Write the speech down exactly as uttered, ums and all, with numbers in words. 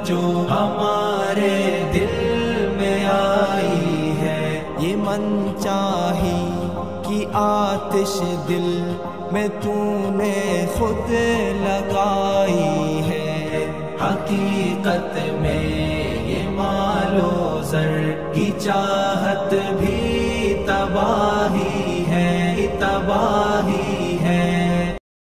जो हमारे दिल में आई है। ये मनचाही की आतिश दिल में तूने खुद लगाई है। हकीकत में